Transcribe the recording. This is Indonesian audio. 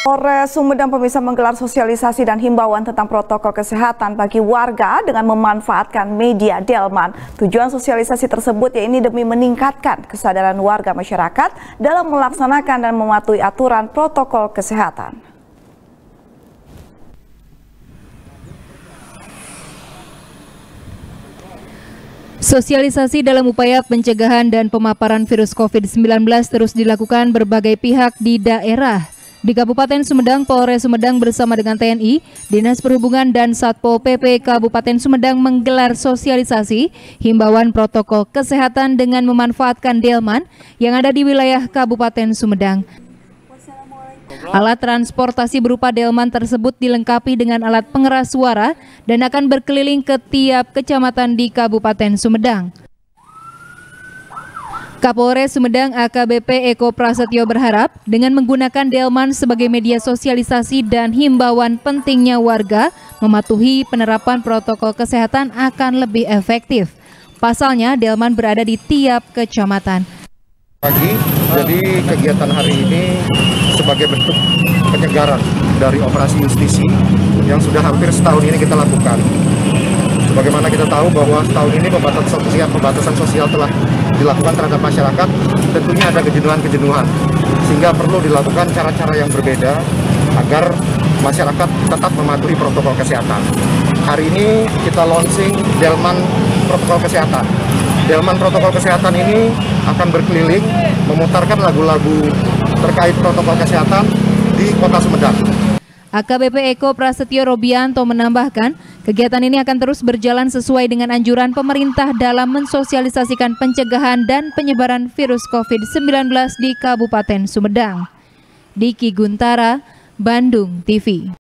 Polres Sumedang pemirsa menggelar sosialisasi dan himbauan tentang protokol kesehatan bagi warga dengan memanfaatkan media delman. Tujuan sosialisasi tersebut yaitu demi meningkatkan kesadaran warga masyarakat dalam melaksanakan dan mematuhi aturan protokol kesehatan. Sosialisasi dalam upaya pencegahan dan pemaparan virus COVID-19 terus dilakukan berbagai pihak di daerah. Di Kabupaten Sumedang, Polres Sumedang bersama dengan TNI, Dinas Perhubungan dan Satpol PP Kabupaten Sumedang menggelar sosialisasi himbauan protokol kesehatan dengan memanfaatkan delman yang ada di wilayah Kabupaten Sumedang. Alat transportasi berupa delman tersebut dilengkapi dengan alat pengeras suara dan akan berkeliling ke tiap kecamatan di Kabupaten Sumedang. Kapolres Sumedang AKBP Eko Prasetyo berharap dengan menggunakan delman sebagai media sosialisasi dan himbauan pentingnya warga mematuhi penerapan protokol kesehatan akan lebih efektif. Pasalnya delman berada di tiap kecamatan. Jadi kegiatan hari ini sebagai bentuk penyegaran dari operasi justisi yang sudah hampir setahun ini kita lakukan. Sebagaimana kita tahu bahwa setahun ini pembatasan sosial telah dilakukan terhadap masyarakat, tentunya ada kejenuhan-kejenuhan, sehingga perlu dilakukan cara-cara yang berbeda agar masyarakat tetap mematuhi protokol kesehatan. Hari ini kita launching delman protokol kesehatan. Delman protokol kesehatan ini akan berkeliling memutarkan lagu-lagu terkait protokol kesehatan di Kota Sumedang. AKBP Eko Prasetyo Robianto menambahkan, kegiatan ini akan terus berjalan sesuai dengan anjuran pemerintah dalam mensosialisasikan pencegahan dan penyebaran virus COVID-19 di Kabupaten Sumedang. Diki Guntara, Bandung TV.